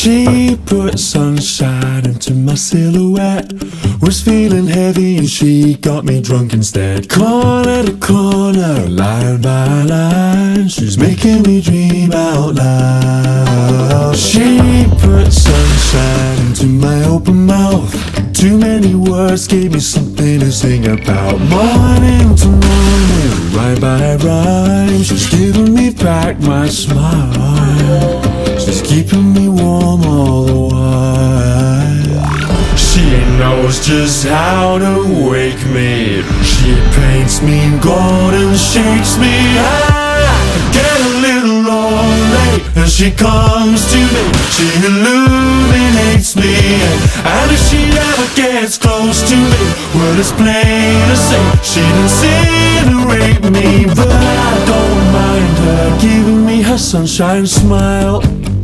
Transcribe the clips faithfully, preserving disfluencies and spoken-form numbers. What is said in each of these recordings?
She put sunshine into my silhouette. Was feeling heavy and she got me drunk instead. Corner to corner, line by line, she's making me dream out loud. She put sunshine into my open mouth. Too many words gave me something to sing about. Morning to morning, rhyme by rhyme, she's giving me back my smile. She's keeping me warm all the while. She knows just how to wake me. She paints me in gold and shakes me. I get a little lonely and she comes to me. She illuminates me, and if she ever gets close to me, well, it's plain to say she'd incinerate me. But I don't mind her giving me her sunshine smile.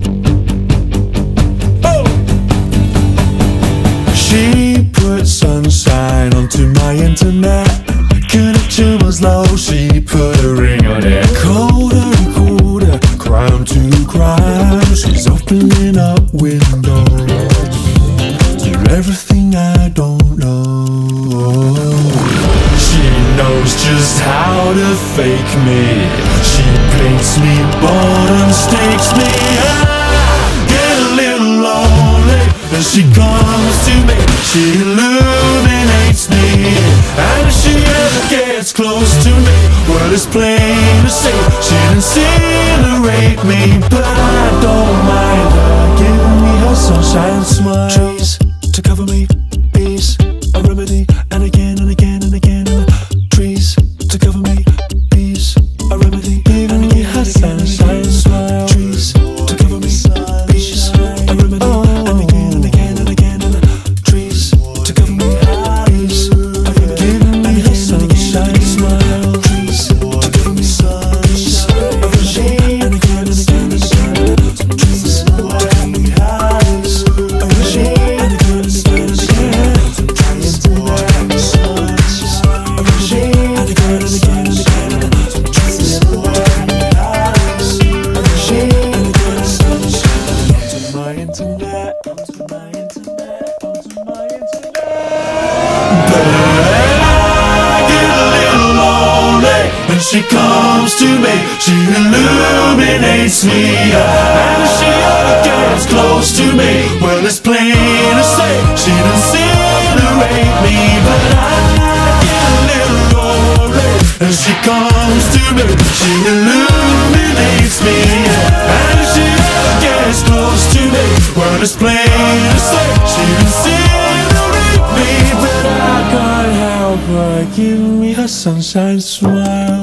She put sunshine onto my internet. Connection was low, she put a ring on it. Colder and colder, crime to crime, she's opening up windows to everything I don't know. She knows just how to fake me. She paints me bold and stakes me. I get a little lonely and she comes to me. She illuminates me, and if she ever gets close to me, well, it's plain to see she'd incinerate me. But I don't mind her giving me her sunshine smile. Trees to cover me, peace, a remedy, and again and again and again. Trees to cover me, peace, a remedy, giving me her sunshine smile. Trees to cover me, peace, a remedy, and again and again and again. Trees to cover me, peace, a remedy, giving me her sunshine smile. Trees to cover me, peace, a remedy, and again and again and again. Trees to cover me, peace, a remedy, and again and again and again. Trees to cover me, peace, a remedy, and again and again and again. Trees to cover me, peace, a remedy, and again and again. Onto my internet, onto my internet, onto my internet. But I get a little lonely when she comes to me. She illuminates me, and if she ever gets close to me, well, it's plain to say she'd incinerate me. But I get a little lonely and she comes to me. She illuminates me, and if she ever gets close to me, well, it's plain to say she'd incinerate me. But I can't help her giving me her sunshine smile.